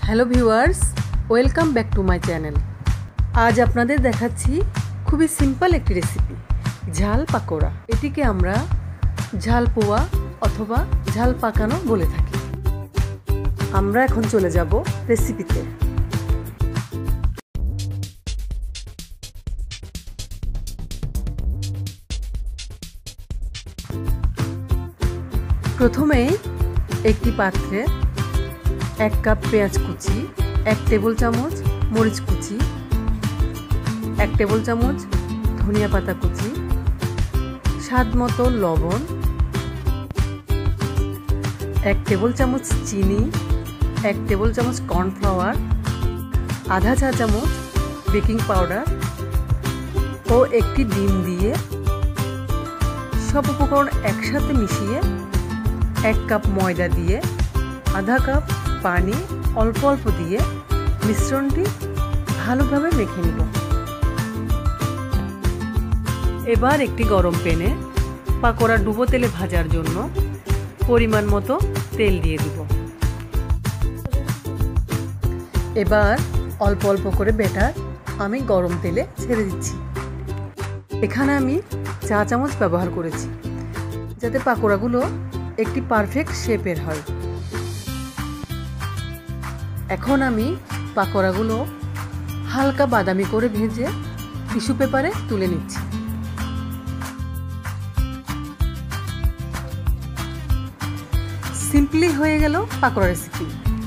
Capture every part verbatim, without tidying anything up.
Hello viewers, welcome back to my channel. আজ আপনাদের দেখাচ্ছি খুবই সিম্পল একটি রেসিপি, ঝাল পাকোড়া। এটিকে আমরা ঝাল পোয়া অথবা ঝাল পাকানো বলে থাকি। আমরা এখন চলে যাব রেসিপিতে। প্রথমেই একটি পাত্রে এক কাপ পেঁয়াজ কুচি, এক টেবিল চামচ মরিচ কুচি, এক টেবিল চামচ ধনিয়া পাতা কুচি, স্বাদ মতো লবণ, এক টেবিল চামচ চিনি, এক টেবিল চামচ কর্নফ্লাওয়ার, আধা চা চামচ বেকিং পাউডার ও একটি ডিম দিয়ে সব উপকরণ একসাথে মিশিয়ে এক কাপ ময়দা দিয়ে আধা কাপ পানি অল্প অল্প দিয়ে মিশ্রণটি ভালোভাবে মেখে নিব। এবার একটি গরম প্যানে পাকোড়া ডুবো তেলে ভাজার জন্য পরিমাণ মতো তেল দিয়ে দিব। এবার অল্প অল্প করে ব্যাটার আমি গরম তেলে ছেড়ে দিচ্ছি। এখানে আমি চা চামচ ব্যবহার করেছি যাতে পাকোড়াগুলো একটি পারফেক্ট শেপের হয়। এখন আমি পাকোড়াগুলো হালকা বাদামি করে ভেজে টিস্যু পেপারে তুলে নিচ্ছি। সিম্পলি হয়ে গেল পাকোড়া রেসিপি।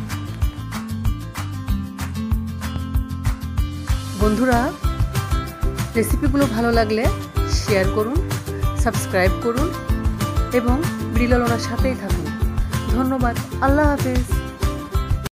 বন্ধুরা, রেসিপিগুলো ভালো লাগলে শেয়ার করুন, সাবস্ক্রাইব করুন এবং বিড়িলালনার সাথেই থাকুন। ধন্যবাদ। আল্লাহ হাফেজ।